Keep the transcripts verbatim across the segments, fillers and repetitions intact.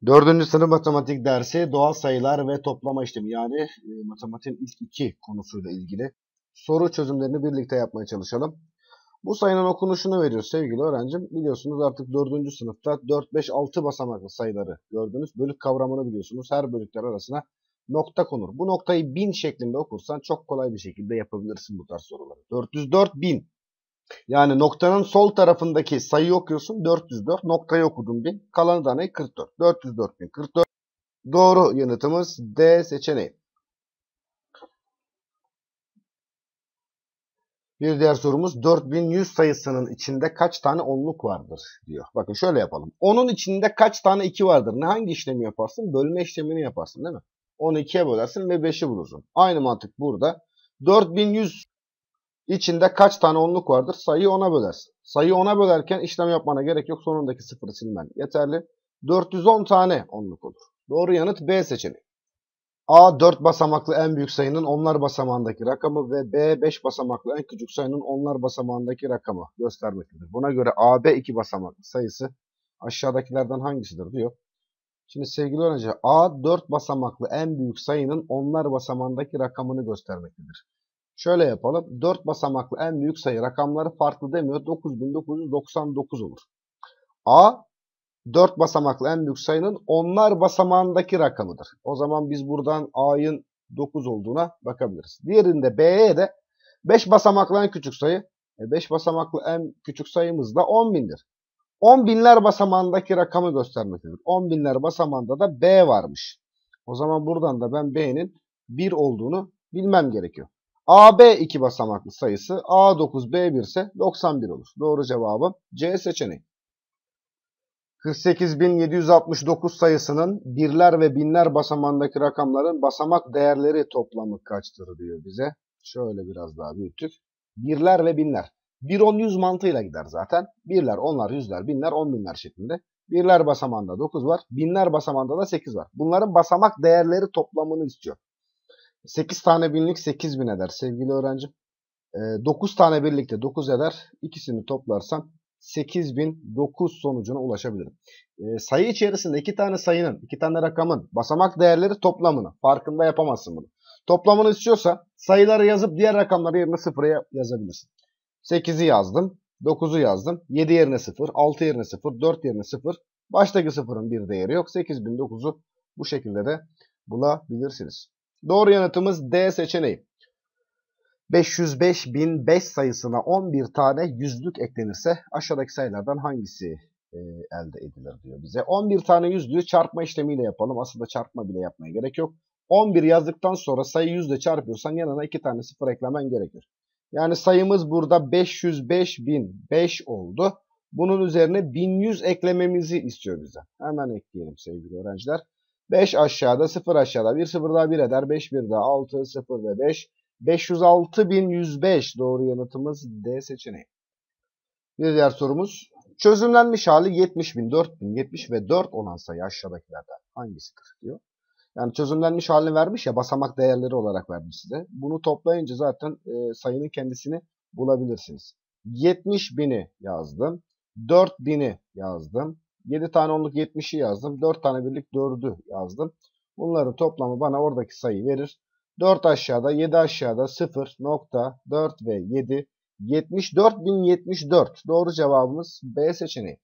Dördüncü sınıf matematik dersi doğal sayılar ve toplama işlemi yani e, matematiğin ilk iki konusuyla ilgili soru çözümlerini birlikte yapmaya çalışalım. Bu sayının okunuşunu veriyor sevgili öğrencim. Biliyorsunuz artık dördüncü sınıfta dört, beş, altı basamaklı sayıları gördünüz. Bölük kavramını biliyorsunuz. Her bölükler arasına nokta konur. Bu noktayı bin şeklinde okursan çok kolay bir şekilde yapabilirsin bu tarz soruları. dört yüz dört bin. Yani noktanın sol tarafındaki sayıyı okuyorsun dört yüz dört. Noktayı okudun bin. Kalanı da ne? kırk dört. dört yüz dört bin kırk dört. Doğru yanıtımız D seçeneği. Bir diğer sorumuz dört bin yüz sayısının içinde kaç tane onluk vardır diyor. Bakın şöyle yapalım. onun içinde kaç tane iki vardır? Ne hangi işlemi yaparsın? Bölme işlemini yaparsın değil mi? onu ikiye bölersin ve beşi bulursun. Aynı mantık burada. dört bin yüz içinde kaç tane onluk vardır? Sayıyı ona bölersin. Sayıyı ona bölerken işlem yapmana gerek yok. Sonundaki sıfırı silmen yeterli. dört yüz on tane onluk olur. Doğru yanıt B seçeneği. A dört basamaklı en büyük sayının onlar basamağındaki rakamı ve B beş basamaklı en küçük sayının onlar basamağındaki rakamı göstermektedir. Buna göre A B iki basamaklı sayısı aşağıdakilerden hangisidir diyor. Şimdi sevgili öğrenci A dört basamaklı en büyük sayının onlar basamağındaki rakamını göstermektedir. Şöyle yapalım. dört basamaklı en büyük sayı rakamları farklı demiyor. dokuz bin dokuz yüz doksan dokuz olur. A dört basamaklı en büyük sayının onlar basamağındaki rakamıdır. O zaman biz buradan A'nın dokuz olduğuna bakabiliriz. Diğerinde B'ye de beş basamaklı en küçük sayı. beş basamaklı en küçük sayımız da on bindir. on binler basamağındaki rakamı göstermektedir. on binler basamağında da B varmış. O zaman buradan da ben B'nin bir olduğunu bilmem gerekiyor. A B iki basamaklı sayısı A dokuz B bir ise doksan bir olur. Doğru cevabı C seçeneği. kırk sekiz bin yedi yüz altmış dokuz sayısının birler ve binler basamağındaki rakamların basamak değerleri toplamı kaçtır diyor bize. Şöyle biraz daha büyüttük. Birler ve binler. bir, on, yüz mantığıyla gider zaten. Birler, onlar, yüzler, binler, on binler şeklinde. Birler basamağında dokuz var. Binler basamağında da sekiz var. Bunların basamak değerleri toplamını istiyor. sekiz tane binlik sekiz bin eder sevgili öğrencim. dokuz tane birlikte dokuz eder. İkisini toplarsam sekiz bin dokuz sonucuna ulaşabilirim. E, sayı içerisinde iki tane sayının, iki tane rakamın basamak değerleri toplamını, farkında yapamazsın bunu. Toplamını istiyorsa sayıları yazıp diğer rakamları yerine sıfıra yazabilirsin. sekizi yazdım, dokuzu yazdım, yedi yerine sıfır, altı yerine sıfır, dört yerine sıfır. Baştaki sıfırın bir değeri yok. sekiz bin dokuzu bu şekilde de bulabilirsiniz. Doğru yanıtımız D seçeneği. beş yüz beş bin beş sayısına on bir tane yüzlük eklenirse aşağıdaki sayılardan hangisi e, elde edilir diyor bize. on bir tane yüzlüğü çarpma işlemiyle yapalım. Aslında çarpma bile yapmaya gerek yok. on bir yazdıktan sonra sayı yüzle çarpıyorsan yanına iki tane sıfır eklemen gerekir. Yani sayımız burada beş yüz beş bin beş oldu. Bunun üzerine bin yüz eklememizi istiyor bize. Hemen ekleyelim sevgili öğrenciler. beş aşağıda, sıfır aşağıda. bir sıfır daha bir eder. beş bir daha altı, sıfır ve beş. beş yüz altı bin yüz beş doğru yanıtımız D seçeneği. Bir diğer sorumuz. Çözümlenmiş hali yetmiş bin, dört bin, yetmiş ve dört olan sayı aşağıdakilerden hangisidir diyor. Yani çözümlenmiş halini vermiş ya basamak değerleri olarak vermiş size. Bunu toplayınca zaten e, sayının kendisini bulabilirsiniz. yetmiş bini yazdım. dört bini yazdım. yedi tane onluk yetmişi yazdım. dört tane birlik dördü yazdım. Bunların toplamı bana oradaki sayıyı verir. dört aşağıda, yedi aşağıda, sıfır nokta dört ve yedi. yetmiş dört bin yetmiş dört. Doğru cevabımız B seçeneği.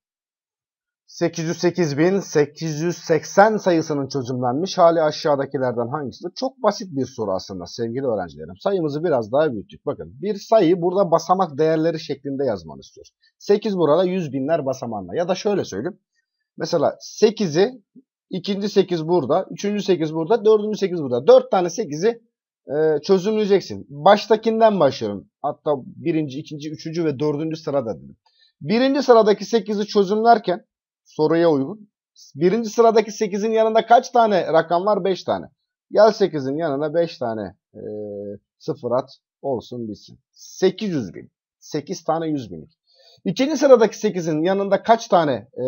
sekiz yüz sekiz bin sekiz yüz seksen sayısının çözümlenmiş hali aşağıdakilerden hangisidir? Çok basit bir soru aslında sevgili öğrencilerim. Sayımızı biraz daha büyüttük. Bakın bir sayı burada basamak değerleri şeklinde yazmanı istiyor. sekiz burada yüz binler basamağında. Ya da şöyle söyleyeyim. Mesela sekizi, ikinci sekiz burada, üçüncü sekiz burada, dördüncü sekiz burada. dört tane sekizi e, çözümleyeceksin. Baştakinden başlıyorum. Hatta birinci, ikinci, üçüncü ve dördüncü sırada dedim. Birinci sıradaki sekizi çözümlerken soruya uygun. Birinci sıradaki sekizin yanında kaç tane rakam var? beş tane. Gel sekizin yanına beş tane e, sıfır at olsun bitsin. sekiz yüz bin. sekiz tane yüz binlik. İkinci sıradaki sekizin yanında kaç tane e,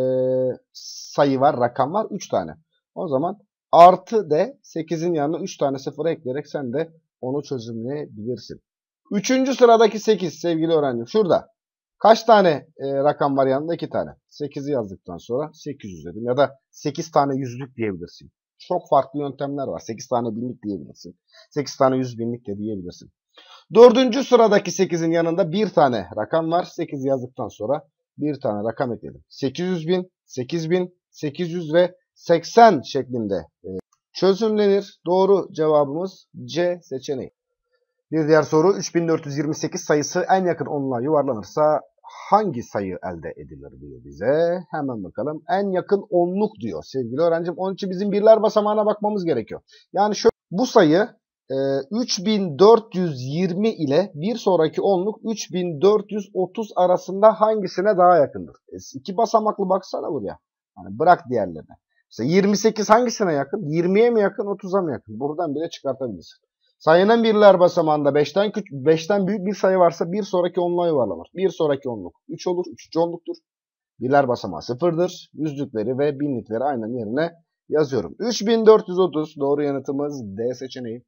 sayı var, rakam var? üç tane. O zaman artı de sekizin yanına üç tane sıfır ekleyerek sen de onu çözümleyebilirsin. Üçüncü sıradaki sekiz sevgili öğrencim şurada. Kaç tane e, rakam var yanında? iki tane. sekizi yazdıktan sonra sekiz yüz dedim. Ya da sekiz tane yüzlük diyebilirsin. Çok farklı yöntemler var. sekiz tane binlik diyebilirsin. sekiz tane yüz binlik de diyebilirsin. Dördüncü sıradaki sekizin yanında bir tane rakam var. sekiz yazdıktan sonra bir tane rakam ekledim. sekiz yüz bin, sekiz bin, sekiz yüz ve seksen şeklinde e, çözümlenir. Doğru cevabımız C seçeneği. Bir diğer soru, üç bin dört yüz yirmi sekiz sayısı en yakın onluğa yuvarlanırsa hangi sayı elde edilir diyor bize. Hemen bakalım. En yakın onluk diyor sevgili öğrencim. Onun için bizim birler basamağına bakmamız gerekiyor. Yani şöyle, bu sayı e, üç bin dört yüz yirmi ile bir sonraki onluk üç bin dört yüz otuz arasında hangisine daha yakındır? E, iki basamaklı baksana buraya. Yani bırak diğerlerine. Mesela yirmi sekiz hangisine yakın? yirmiye mi yakın, otuza mı yakın? Buradan bile çıkartabilirsin. Sayının birler basamağında beşten, beşten büyük bir sayı varsa bir sonraki onluğa yuvarlanır. Bir sonraki onluk üç olur. üçüncü onluktur. Birler basamağı sıfırdır. Yüzlükleri ve binlikleri aynen yerine yazıyorum. üç bin dört yüz otuz doğru yanıtımız D seçeneği.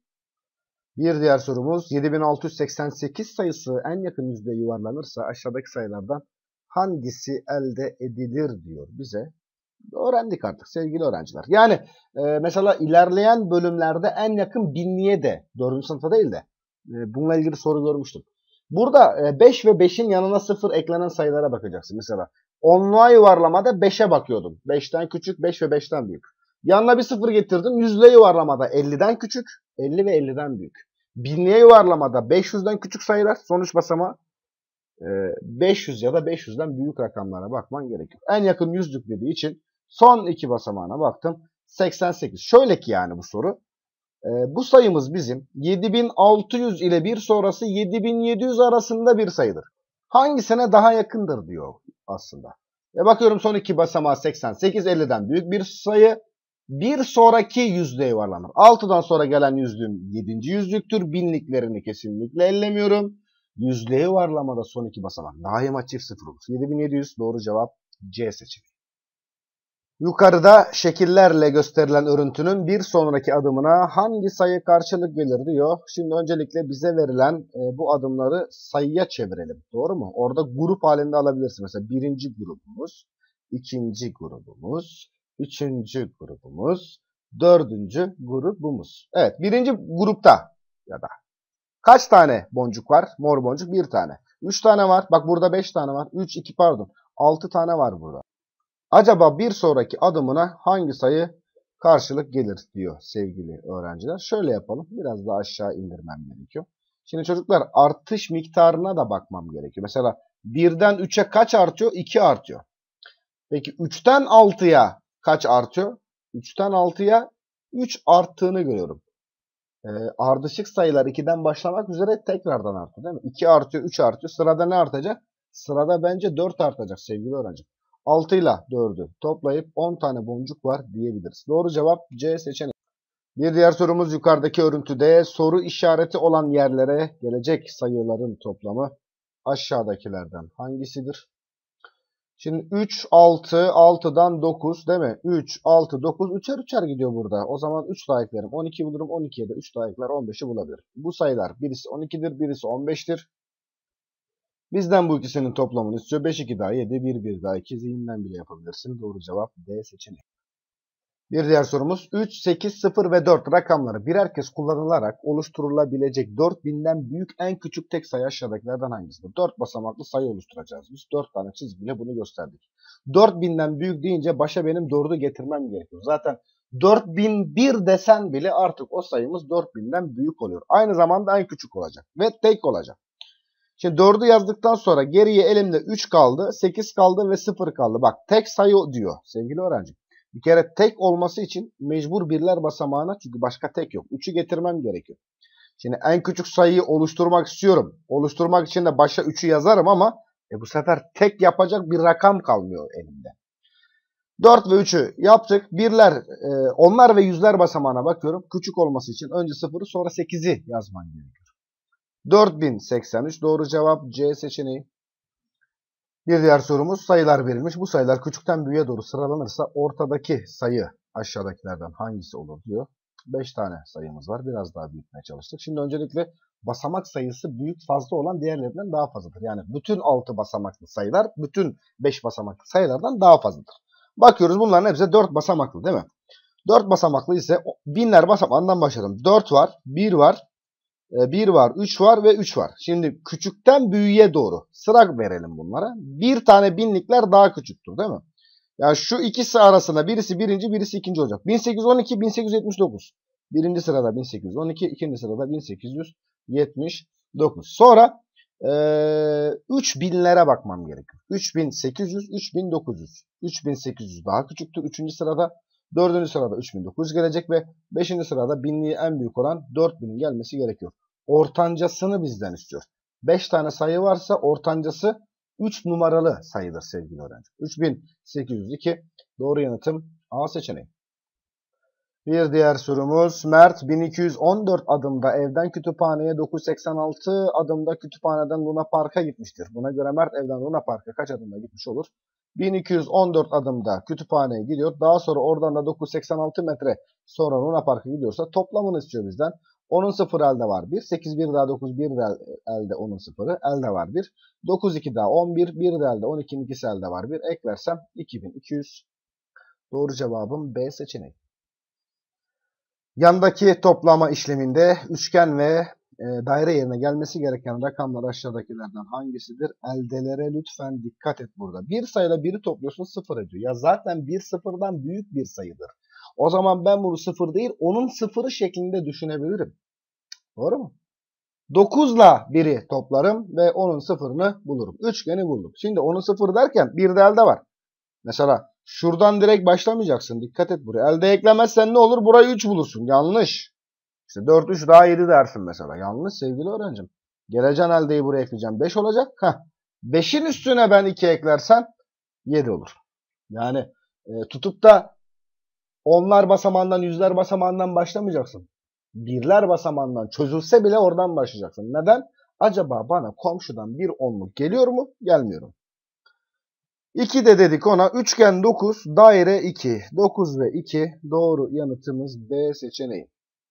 Bir diğer sorumuz, yedi bin altı yüz seksen sekiz sayısı en yakın yüzlüğe yuvarlanırsa aşağıdaki sayılardan hangisi elde edilir diyor bize. Öğrendik artık sevgili öğrenciler. Yani e, mesela ilerleyen bölümlerde en yakın binliğe de dördüncü sınıfta değil de e, bununla ilgili soru görmüştüm. Burada e, beş ve beşin yanına sıfır eklenen sayılara bakacaksın. Mesela onluğa yuvarlamada beşe bakıyordum. beşten küçük, beş ve beşten büyük. Yanına bir sıfır getirdim. Yüzlüğe yuvarlamada elliden küçük, elli ve elliden büyük. Binliğe yuvarlamada beş yüzden küçük sayılar. Sonuç basamağı e, beş yüz ya da beş yüzden büyük rakamlara bakman gerekiyor. En yakın yüzlük dediği için son iki basamağına baktım. seksen sekiz. Şöyle ki yani bu soru. E, bu sayımız bizim yedi bin altı yüz ile bir sonrası yedi bin yedi yüz arasında bir sayıdır. Hangisine daha yakındır diyor aslında. E bakıyorum son iki basamağı seksen sekiz, elliden büyük bir sayı. Bir sonraki yüzlüğe yuvarlanır. altıdan sonra gelen yüzlüğüm yedinci yüzlüktür. Binliklerini kesinlikle ellemiyorum. Yüzlüğe yuvarlamada son iki basamak daima çift sıfır olur. yedi bin yedi yüz doğru cevap C seçeneği. Yukarıda şekillerle gösterilen örüntünün bir sonraki adımına hangi sayı karşılık gelir diyor. Şimdi öncelikle bize verilen e, bu adımları sayıya çevirelim. Doğru mu? Orada grup halinde alabilirsin. Mesela birinci grubumuz, ikinci grubumuz, üçüncü grubumuz, dördüncü grubumuz. Evet, birinci grupta ya da kaç tane boncuk var? Mor boncuk bir tane. üç tane var. Bak burada beş tane var. üç, iki pardon. altı tane var burada. Acaba bir sonraki adımına hangi sayı karşılık gelir diyor sevgili öğrenciler. Şöyle yapalım. Biraz daha aşağı indirmem gerekiyor. Şimdi çocuklar artış miktarına da bakmam gerekiyor. Mesela birden üçe kaç artıyor? iki artıyor. Peki üçten altıya kaç artıyor? üçten altıya üç arttığını görüyorum. E, ardışık sayılar ikiden başlamak üzere tekrardan artıyor değil mi? iki artıyor, üç artıyor. Sırada ne artacak? Sırada bence dört artacak sevgili öğrencim. altı ile dördü toplayıp on tane boncuk var diyebiliriz. Doğru cevap C seçeneği. Bir diğer sorumuz yukarıdaki örüntüde soru işareti olan yerlere gelecek sayıların toplamı aşağıdakilerden hangisidir? Şimdi üç, altı, altıdan dokuz değil mi? üç, altı, dokuz, üçer üçer gidiyor burada. O zaman üç daha eklerim. on iki bulurum. on ikiye de üç daha ekler. on beşi bulabilirim. Bu sayılar birisi on ikidir, birisi on beştir. Bizden bu ikisinin toplamını istiyor. beş, iki daha yedi, bir, bir daha iki. Zihinden bile yapabilirsin. Doğru cevap D seçeneği. Bir diğer sorumuz üç, sekiz, sıfır ve dört rakamları birer kez kullanılarak oluşturulabilecek dört binden büyük en küçük tek sayı aşağıdakilerden hangisidir? dört basamaklı sayı oluşturacağız. Biz dört tane çizgiyle bunu gösterdik. dört binden büyük deyince başa benim dördü getirmem gerekiyor. Zaten dört bin bir desen bile artık o sayımız dört binden büyük oluyor. Aynı zamanda en küçük olacak ve tek olacak. Şimdi dördü yazdıktan sonra geriye elimde üç kaldı, sekiz kaldı ve sıfır kaldı. Bak tek sayı diyor sevgili öğrencim. Bir kere tek olması için mecbur birler basamağına, çünkü başka tek yok. üçü getirmem gerekiyor. Şimdi en küçük sayıyı oluşturmak istiyorum. Oluşturmak için de başa üçü yazarım ama e bu sefer tek yapacak bir rakam kalmıyor elimde. dört ve üçü yaptık. Birler, e, onlar ve yüzler basamağına bakıyorum. Küçük olması için önce sıfırı sonra sekizi yazman gerekiyor. dört bin seksen üç doğru cevap C seçeneği. Bir diğer sorumuz sayılar verilmiş. Bu sayılar küçükten büyüğe doğru sıralanırsa ortadaki sayı aşağıdakilerden hangisi olur diyor. beş tane sayımız var. Biraz daha büyütmeye çalıştık. Şimdi öncelikle basamak sayısı büyük fazla olan diğerlerinden daha fazladır. Yani bütün altı basamaklı sayılar bütün beş basamaklı sayılardan daha fazladır. Bakıyoruz bunların hepsi dört basamaklı değil mi? dört basamaklı ise binler basamağından başladım. dört var, bir var, bir var, üç var ve üç var. Şimdi küçükten büyüğe doğru sıra verelim bunlara. Bir tane binlikler daha küçüktür değil mi? Yani şu ikisi arasında birisi birinci, birisi ikinci olacak. bin sekiz yüz on iki, bin sekiz yüz yetmiş dokuz. Birinci sırada bin sekiz yüz on iki, ikinci sırada bin sekiz yüz yetmiş dokuz. Sonra ee, üç binlere bakmam gerekiyor. üç bin sekiz yüz, üç bin dokuz yüz. üç bin sekiz yüz daha küçüktür üçüncü sırada. dördüncü sırada üç bin dokuz yüz gelecek ve beşinci sırada binliği en büyük olan dört binin gelmesi gerekiyor. Ortancasını bizden istiyor. beş tane sayı varsa ortancası üç numaralı sayıdır sevgili öğrenci. üç bin sekiz yüz iki doğru yanıtım A seçeneği. Bir diğer sorumuz Mert bin iki yüz on dört adımda evden kütüphaneye, dokuz yüz seksen altı adımda kütüphaneden Luna Park'a gitmiştir. Buna göre Mert evden Luna Park'a kaç adımda gitmiş olur? bin iki yüz on dört adımda kütüphaneye gidiyor. Daha sonra oradan da dokuz yüz seksen altı metre sonra Luna Park'a gidiyorsa toplamını istiyor bizden. onun sıfırı elde var bir. sekiz bir daha dokuz bir de elde onun sıfırı elde var bir. dokuz iki daha on bir. bir de elde on ikinin ikisi elde var bir. Eklersem iki bin iki yüz. Doğru cevabım B seçeneği. Yandaki toplama işleminde üçgen ve e, daire yerine gelmesi gereken rakamlar aşağıdakilerden hangisidir? Eldelere lütfen dikkat et burada. Bir sayıyla biri topluyorsun sıfır ediyor. Ya zaten bir sıfırdan büyük bir sayıdır. O zaman ben bunu sıfır değil onun sıfırı şeklinde düşünebilirim. Doğru mu? dokuzla biri toplarım ve onun sıfırını bulurum. Üçgeni buldum. Şimdi onun sıfır derken bir de elde var. Mesela şuradan direkt başlamayacaksın. Dikkat et buraya. Elde eklemezsen ne olur? Burayı üç bulursun. Yanlış. İşte dört, üç daha yedi dersin mesela. Yanlış sevgili öğrencim. Geleceksin eldeyi buraya ekleyeceğim. beş olacak. Heh. beşin üstüne ben iki eklersen yedi olur. Yani e, tutup da onlar basamağından, yüzler basamağından başlamayacaksın. Birler basamağından çözülse bile oradan başlayacaksın. Neden? Acaba bana komşudan bir onluk geliyor mu? Gelmiyor mu? iki de dedik ona. Üçgen dokuz, daire iki. dokuz ve iki doğru yanıtımız B seçeneği.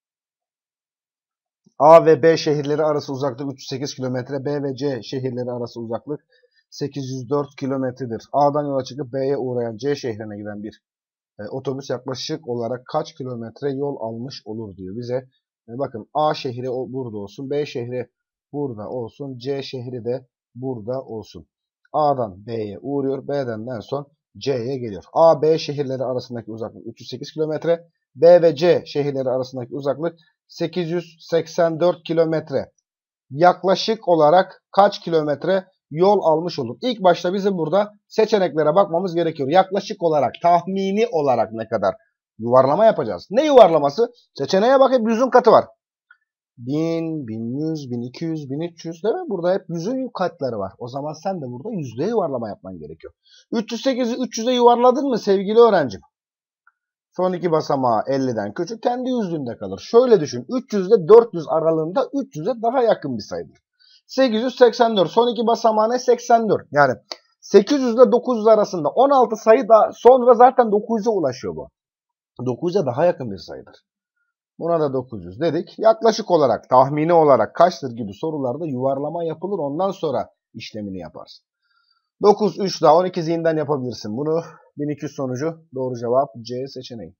A ve B şehirleri arası uzaklık üç yüz sekiz kilometre. B ve C şehirleri arası uzaklık sekiz yüz dört kilometredir. A'dan yola çıkıp B'ye uğrayan C şehrine giden bir e, otobüs yaklaşık olarak kaç kilometre yol almış olur diyor bize. E, bakın A şehri burada olsun. B şehri burada olsun. C şehri de burada olsun. A'dan B'ye uğruyor. B'den en son C'ye geliyor. A, B şehirleri arasındaki uzaklık üç yüz sekiz kilometre. B ve C şehirleri arasındaki uzaklık sekiz yüz seksen dört kilometre. Yaklaşık olarak kaç kilometre yol almış olur? İlk başta bizim burada seçeneklere bakmamız gerekiyor. Yaklaşık olarak, tahmini olarak ne kadar yuvarlama yapacağız? Ne yuvarlaması? Seçeneğe bak hep yüzün katı var. bin, bin yüz, bin iki yüz, bin üç yüz değil mi? Burada hep yüzün katları var. O zaman sen de burada yüzde yuvarlama yapman gerekiyor. üç yüz sekizi üç yüze yuvarladın mı sevgili öğrencim? Son iki basamağı elliden küçük kendi yüzlüğünde kalır. Şöyle düşün. üç yüz ile dört yüz aralığında üç yüze daha yakın bir sayıdır. sekiz yüz seksen dört. Son iki basamağı ne? seksen dört. Yani sekiz yüz ile dokuz yüz arasında on altı sayı da sonra zaten dokuz yüze ulaşıyor bu. dokuz yüze daha yakın bir sayıdır. Buna da dokuz yüz dedik. Yaklaşık olarak, tahmini olarak kaçtır gibi sorularda yuvarlama yapılır. Ondan sonra işlemini yaparsın. dokuz, üç daha on iki zihinden yapabilirsin bunu. bin iki yüz sonucu doğru cevap C seçeneği.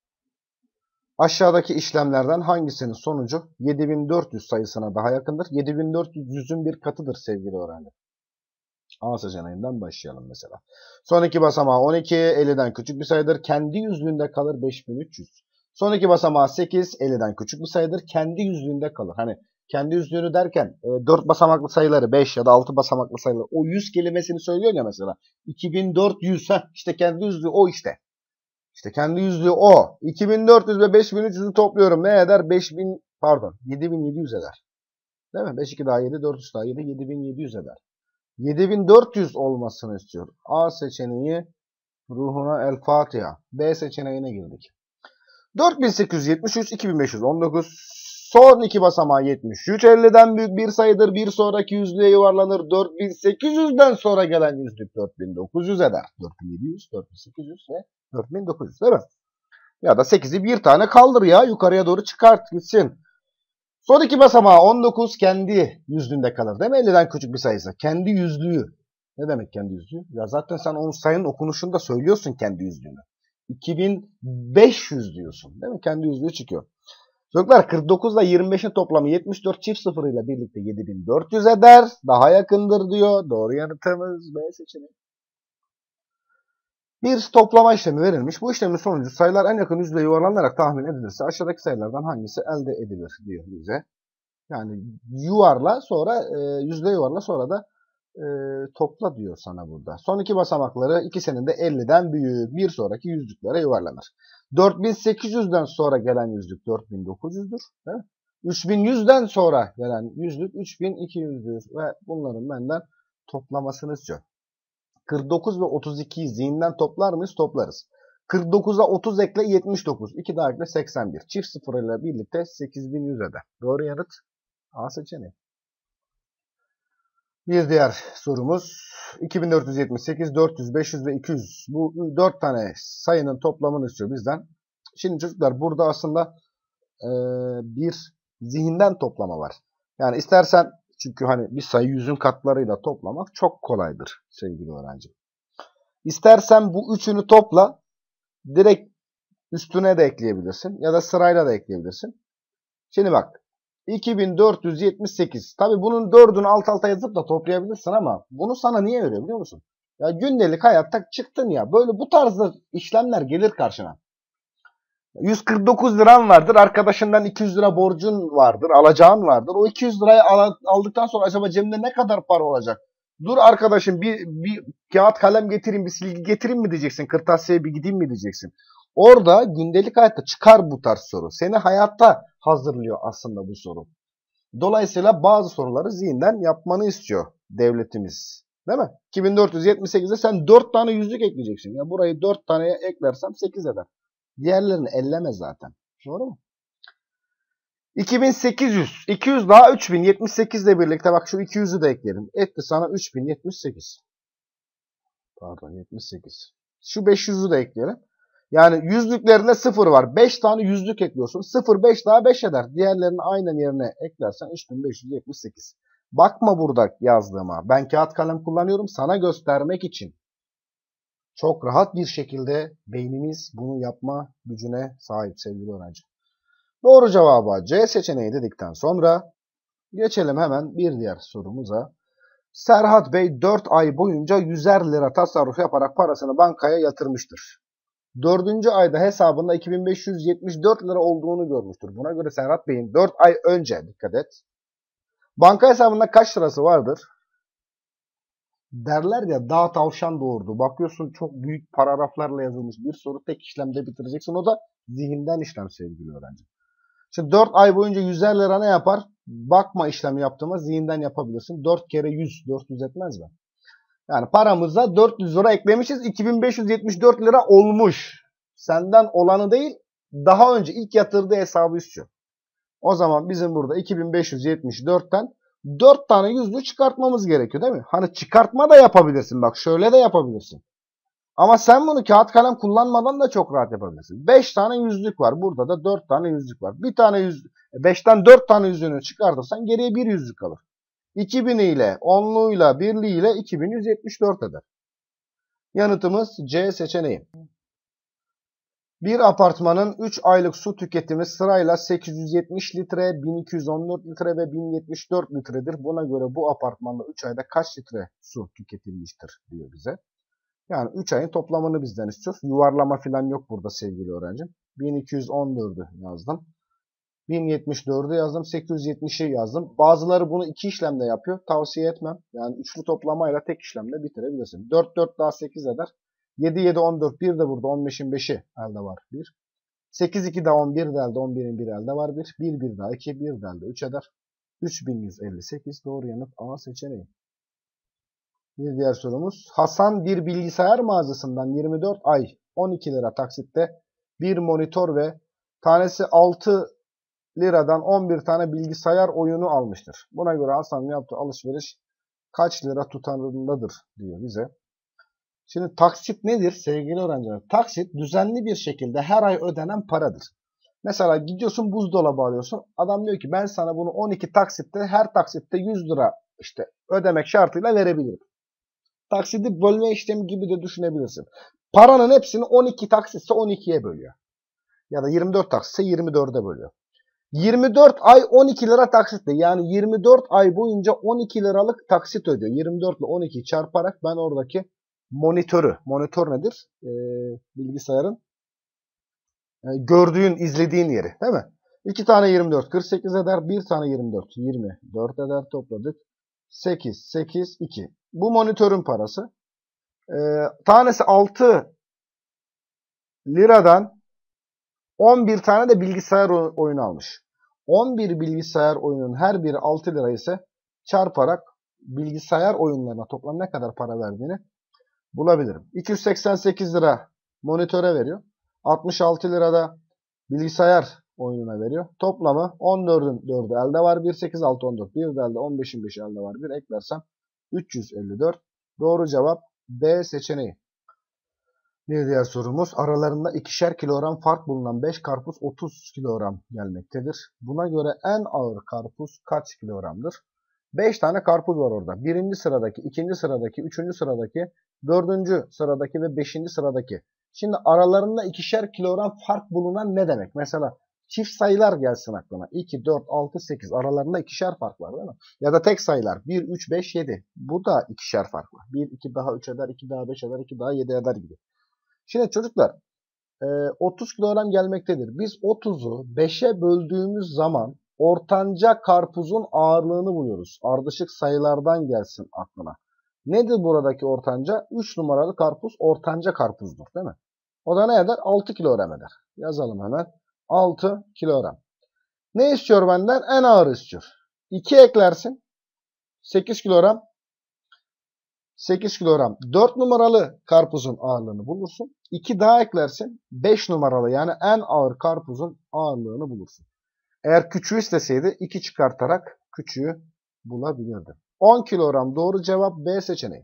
Aşağıdaki işlemlerden hangisinin sonucu yedi bin dört yüz sayısına daha yakındır? yedi bin dört yüz yüzün bir katıdır sevgili öğrenci. A seçeneğinden başlayalım mesela. Son iki basamağı on iki, elliden küçük bir sayıdır. Kendi yüzlüğünde kalır beş bin üç yüz. Son iki basamağı sekiz, elliden küçük bir sayıdır. Kendi yüzlüğünde kalır. Hani kendi yüzlüğünü derken e, dört basamaklı sayıları beş ya da altı basamaklı sayıları o yüz kelimesini söylüyor ya mesela. iki bin dört yüz heh, işte kendi yüzlüğü o işte. İşte kendi yüzlüğü o. iki bin dört yüz ve beş bin üç yüzü topluyorum. Ne eder? beş bin pardon yedi bin yedi yüz eder. Değil mi? beş iki daha yedi, dört üç daha yedi, yedi bin yedi yüz eder. yedi bin dört yüz olmasını istiyor. A seçeneği ruhuna El Fatiha. B seçeneğine girdik. dört bin sekiz yüz yetmiş üç, iki bin beş yüz on dokuz. Son iki basamağı yetmiş üç. elliden büyük bir sayıdır. Bir sonraki yüzlüğe yuvarlanır. dört bin sekiz yüzden sonra gelen yüzlük dört bin dokuz yüz eder. dört bin yedi yüz, dört bin sekiz yüz ve dört bin dokuz yüz değil mi? Ya da sekizi bir tane kaldır ya. Yukarıya doğru çıkart gitsin. Son iki basamağı on dokuz kendi yüzlüğünde kalır. Değil mi? elliden küçük bir sayısı. Kendi yüzlüğü. Ne demek kendi yüzlüğü? Ya zaten sen onun sayının okunuşunda söylüyorsun kendi yüzlüğünü. iki bin beş yüz diyorsun. Değil mi? Kendi yüzlüğü çıkıyor. Çocuklar kırk dokuz ile yirmi beşin toplamı yetmiş dört çift sıfırıyla birlikte yedi bin dört yüz eder. Daha yakındır diyor. Doğru yanıtımız B seçeneği. Bir toplama işlemi verilmiş. Bu işlemin sonucu sayılar en yakın yüzlüğe yuvarlanarak tahmin edilirse aşağıdaki sayılardan hangisi elde edilir diyor bize. Yani yuvarla sonra e, yüzlüğe yuvarla sonra da e, topla diyor sana burada. Son iki basamakları ikisinin de elliden büyük. Bir sonraki yüzlüklere yuvarlanır. dört bin sekiz yüzden sonra gelen yüzlük dört bin dokuz yüzdür. Değil mi? üç bin yüzden sonra gelen yüzlük üç bin iki yüzdür. Ve bunların benden toplamasını istiyor. kırk dokuz ve otuz ikiyi zihinden toplar mıyız? Toplarız. kırk dokuza otuz ekle yetmiş dokuz. iki daha ekle seksen bir. Çift sıfırıyla birlikte sekiz bin yüz eder. Doğru yanıt A seçeneği. Bir diğer sorumuz iki bin dört yüz yetmiş sekiz, dört yüz, beş yüz ve iki yüz. Bu dört tane sayının toplamını istiyor bizden. Şimdi çocuklar burada aslında e, bir zihinden toplama var. Yani istersen çünkü hani bir sayı yüzün katlarıyla toplamak çok kolaydır sevgili öğrenci. İstersen bu üçünü topla, direkt üstüne de ekleyebilirsin ya da sırayla da ekleyebilirsin. Şimdi bak iki bin dört yüz yetmiş sekiz. Tabi bunun dördünü alt alta yazıp da toplayabilirsin ama bunu sana niye veriyor biliyor musun? Ya gündelik hayatta çıktın ya böyle bu tarzda işlemler gelir karşına. yüz kırk dokuz liran vardır. Arkadaşından iki yüz lira borcun vardır. Alacağın vardır. O iki yüz lirayı aldıktan sonra acaba cebinde ne kadar para olacak? Dur arkadaşım bir, bir kağıt kalem getireyim, bir silgi getireyim mi diyeceksin. Kırtasiyeye bir gideyim mi diyeceksin. Orada gündelik hayatta çıkar bu tarz soru. Seni hayatta hazırlıyor aslında bu soru. Dolayısıyla bazı soruları zihinden yapmanı istiyor devletimiz. Değil mi? iki bin dört yüz yetmiş sekizde sen dört tane yüzlük ekleyeceksin. Ya burayı dört taneye eklersem sekiz eder. Diğerlerini elleme zaten. Doğru mu? iki bin sekiz yüz. iki yüz daha üç bin yetmiş sekiz ile birlikte bak şu iki yüzü de ekleyelim. Etti sana üç bin yetmiş sekiz. Pardon yetmiş sekiz. Şu beş yüzü de ekleyelim. Yani yüzlüklerinde sıfır var. beş tane yüzlük ekliyorsun. sıfır beş daha beş eder. Diğerlerini aynen yerine eklersen üç bin beş yüz yetmiş sekiz. Bakma burada yazdığıma. Ben kağıt kalem kullanıyorum sana göstermek için. Çok rahat bir şekilde beynimiz bunu yapma gücüne sahip sevgili öğrenci. Doğru cevaba C seçeneği dedikten sonra geçelim hemen bir diğer sorumuza. Serhat Bey dört ay boyunca yüzer lira tasarruf yaparak parasını bankaya yatırmıştır. dördüncü ayda hesabında iki bin beş yüz yetmiş dört lira olduğunu görmüştür. Buna göre Serhat Bey'in dört ay önce dikkat et. Banka hesabında kaç lirası vardır? Derler ya dağ tavşan doğurdu. Bakıyorsun çok büyük paragraflarla yazılmış bir soru tek işlemde bitireceksin. O da zihinden işlem sevgili öğrenci. Şimdi dört ay boyunca yüzer lira ne yapar? Bakma işlemi yaptığıma zihinden yapabilirsin. dört kere yüz. dört yüz etmez mi? Yani paramıza dört yüz lira eklemişiz. iki bin beş yüz yetmiş dört lira olmuş. Senden olanı değil daha önce ilk yatırdığı hesabı istiyor. O zaman bizim burada iki bin beş yüz yetmiş dörtten dört tane yüzlü çıkartmamız gerekiyor değil mi? Hani çıkartma da yapabilirsin. Bak şöyle de yapabilirsin. Ama sen bunu kağıt kalem kullanmadan da çok rahat yapabilirsin. beş tane yüzlük var. Burada da dört tane yüzlük var. Bir tane yüz, beşten dört tane yüzüğünü çıkartırsan geriye bir yüzlük kalır. iki bin ile onluyla birliğiyle iki bin yüz yetmiş dört eder. Yanıtımız C seçeneği. Bir apartmanın üç aylık su tüketimi sırayla sekiz yüz yetmiş litre, bin iki yüz on dört litre ve bin yetmiş dört litredir. Buna göre bu apartmanda üç ayda kaç litre su tüketilmiştir diyor bize. Yani üç ayın toplamını bizden istiyor. Yuvarlama falan yok burada sevgili öğrencim. bin iki yüz on dördü yazdım. bin yetmiş dördü yazdım. sekiz yüz yetmişi yazdım. Bazıları bunu iki işlemde yapıyor. Tavsiye etmem. Yani üçlü toplamayla tek işlemde bitirebilirsin. dört dört daha sekiz eder. yedi yedi on dört. bir de burada on beşin beşi elde var. bir. sekiz iki daha on bir de elde. on birin biri elde var. bir. bir bir daha iki. bir de elde üç eder. üç bin yüz elli sekiz. Doğru yanıt A seçeneği. Bir diğer sorumuz. Hasan bir bilgisayar mağazasından yirmi dört ay on iki lira taksitte bir monitör ve tanesi altı liradan on bir tane bilgisayar oyunu almıştır. Buna göre Hasan'ın yaptığı alışveriş kaç lira tutarındadır diyor bize. Şimdi taksit nedir sevgili öğrenciler? Taksit düzenli bir şekilde her ay ödenen paradır. Mesela gidiyorsun buzdolabı alıyorsun. Adam diyor ki ben sana bunu on iki taksitte her taksitte yüz lira işte ödemek şartıyla verebilirim. Taksidi bölme işlemi gibi de düşünebilirsin. Paranın hepsini on iki taksitse on ikiye bölüyor. Ya da yirmi dört taksitse yirmi dörde bölüyor. yirmi dört ay on iki lira taksitle, yani yirmi dört ay boyunca on iki liralık taksit ödüyor. yirmi dört ile on iki çarparak ben oradaki monitörü, monitör nedir? Ee, bilgisayarın e, gördüğün, izlediğin yeri değil mi? iki tane yirmi dört kırk sekiz eder. Bir tane yirmi dört yirmi dört eder, topladık. sekiz, sekiz, iki. Bu monitörün parası. Ee, tanesi altı liradan on bir tane de bilgisayar oyunu almış. on bir bilgisayar oyunun her biri altı lira ise çarparak bilgisayar oyunlarına toplam ne kadar para verdiğini bulabilirim. iki yüz seksen sekiz lira monitöre veriyor. altmış altı lirada bilgisayar oyununa veriyor. Toplamı on dördün dördü elde var. bir, sekiz, altı, on dört. bir de elde, on beşin beşi elde var. bir eklersem üç yüz elli dört. Doğru cevap B seçeneği. Bir diğer sorumuz, aralarında ikişer kilogram fark bulunan beş karpuz otuz kilogram gelmektedir. Buna göre en ağır karpuz kaç kilogramdır? beş tane karpuz var orada. Birinci sıradaki, ikinci sıradaki, üçüncü sıradaki, dördüncü sıradaki ve beşinci sıradaki. Şimdi aralarında ikişer kilogram fark bulunan ne demek? Mesela çift sayılar gelsin aklına. iki, dört, altı, sekiz. Aralarında ikişer fark var değil mi? Ya da tek sayılar. bir, üç, beş, yedi. Bu da ikişer fark var. bir, iki daha üç eder, iki daha beş eder, iki daha yedi eder gibi. Şimdi çocuklar otuz kilogram gelmektedir. Biz otuzu beşe böldüğümüz zaman ortanca karpuzun ağırlığını buluyoruz. Ardışık sayılardan gelsin aklına. Nedir buradaki ortanca? üç numaralı karpuz ortanca karpuzdur değil mi? O da ne eder? altı kilogram eder. Yazalım hemen. altı kilogram. Ne istiyor benden? En ağır istiyor. iki eklersin. sekiz kilogram. sekiz kilogram. dört numaralı karpuzun ağırlığını bulursun. iki daha eklersin. beş numaralı, yani en ağır karpuzun ağırlığını bulursun. Eğer küçüğü isteseydi iki çıkartarak küçüğü bulabilirdi. on kilogram doğru cevap B seçeneği.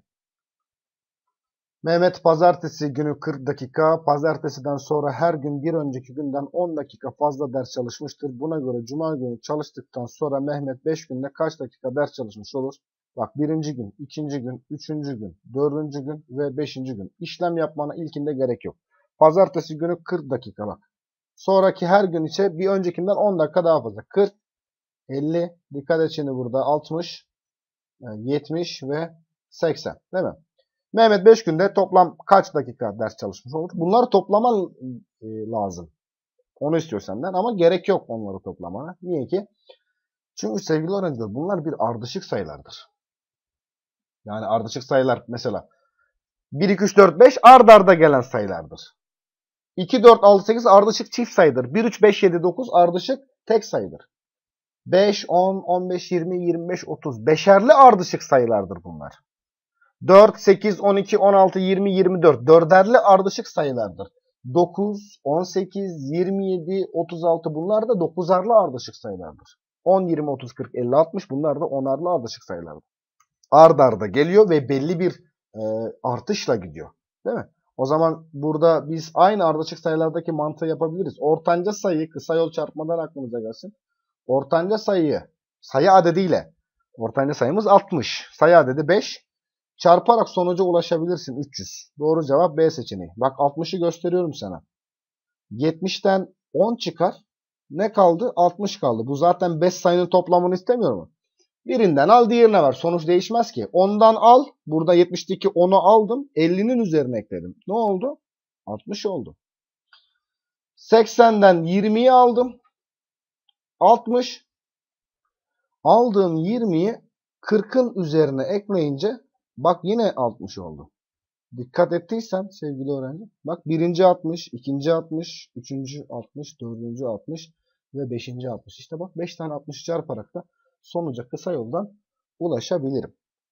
Mehmet pazartesi günü kırk dakika, pazartesiden sonra her gün bir önceki günden on dakika fazla ders çalışmıştır. Buna göre cuma günü çalıştıktan sonra Mehmet beş günde kaç dakika ders çalışmış olur? Bak, birinci gün, ikinci gün, üçüncü gün, dördüncü gün ve beşinci gün. İşlem yapmana ilkinde gerek yok. Pazartesi günü kırk dakika bak. Sonraki her gün ise bir öncekinden on dakika daha fazla. kırk, elli, dikkat et şimdi burada altmış, yetmiş ve seksen değil mi? Mehmet beş günde toplam kaç dakika ders çalışmış olur? Bunları toplaman e, lazım. Onu istiyor senden ama gerek yok onları toplamana. Niye ki? Çünkü sevgili öğrenciler, bunlar bir ardışık sayılardır. Yani ardışık sayılar mesela bir, iki, üç, dört, beş ard arda gelen sayılardır. iki, dört, altı, sekiz ardışık çift sayıdır. bir, üç, beş, yedi, dokuz ardışık tek sayıdır. beş, on, on beş, yirmi, yirmi beş, otuz. Beşerli ardışık sayılardır bunlar. dört, sekiz, on iki, on altı, yirmi, yirmi dört. Dörderli ardışık sayılardır. dokuz, on sekiz, yirmi yedi, otuz altı bunlar da dokuzarlı ardışık sayılardır. on, yirmi, otuz, kırk, elli, altmış bunlar da onarlı ardışık sayılardır. Ard arda geliyor ve belli bir e, artışla gidiyor. Değil mi? O zaman burada biz aynı ardışık sayılardaki mantığı yapabiliriz. Ortanca sayı kısa yol çarpmadan aklımıza gelsin. Ortanca sayıyı sayı adediyle, ortanca sayımız altmış. Sayı adedi beş. Çarparak sonuca ulaşabilirsin üç yüz. Doğru cevap B seçeneği. Bak altmışı gösteriyorum sana. yetmişten on çıkar. Ne kaldı? altmış kaldı. Bu zaten beş sayının toplamını istemiyor mu? Birinden al, diğerine ver. Sonuç değişmez ki. ondan al. Burada yetmişteki onu aldım. ellinin üzerine ekledim. Ne oldu? altmış oldu. seksenden yirmiyi aldım. altmış. Aldığım yirmiyi kırkın üzerine ekleyince bak yine altmış oldu. Dikkat ettiysen sevgili öğrenci. Bak birinci altmış, ikinci altmış, üçüncü altmış, dördüncü altmış ve beşinci altmış. İşte bak beş tane altmışı çarparak da sonuca kısa yoldan ulaşabilirim.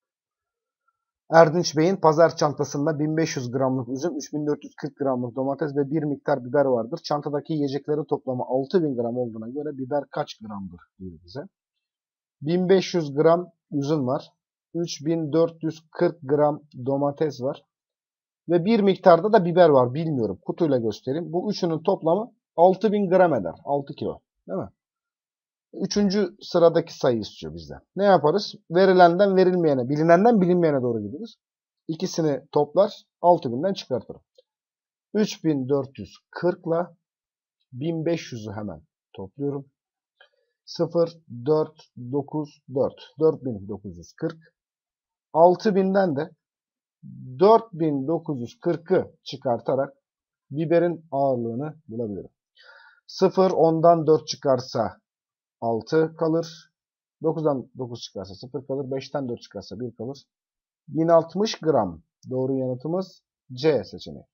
Erdinç Bey'in pazar çantasında bin beş yüz gramlık üzüm, üç bin dört yüz kırk gramlık domates ve bir miktar biber vardır. Çantadaki yiyeceklerin toplamı altı bin gram olduğuna göre biber kaç gramdır diyor bize. bin beş yüz gram üzüm var. üç bin dört yüz kırk gram domates var. Ve bir miktarda da biber var. Bilmiyorum. Kutuyla göstereyim. Bu üçünün toplamı altı bin gram eder. altı kilo. Değil mi? Üçüncü sıradaki sayı istiyor bizden. Ne yaparız? Verilenden verilmeyene, bilinenden bilinmeyene doğru gideriz. İkisini toplar. altı binden çıkartırım. üç bin dört yüz kırk ile bin beş yüzü hemen topluyorum. sıfır, dört, dokuz, dört. dört bin dokuz yüz kırk. altı binden de dört bin dokuz yüz kırkı çıkartarak biberin ağırlığını bulabilirim. sıfır, ondan dört çıkarsa altı kalır. dokuzdan dokuz çıkarsa sıfır kalır. beşten dört çıkarsa bir kalır. bin altmış gram. Doğru yanıtımız C seçeneği.